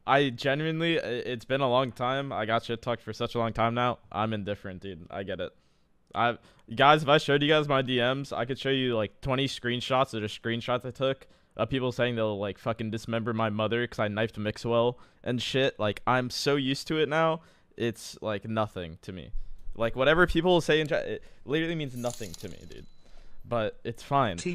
I genuinely, it's been a long time. I got shit talked for such a long time now. I'm indifferent, dude. I get it. I Guys, if I showed you guys my DMs, I could show you like 20 screenshots or just screenshots I took of people saying they'll like fucking dismember my mother because I knifed Mixwell and shit. Like, I'm so used to it now. It's like nothing to me. Like, whatever people say in chat, it literally means nothing to me, dude. But it's fine.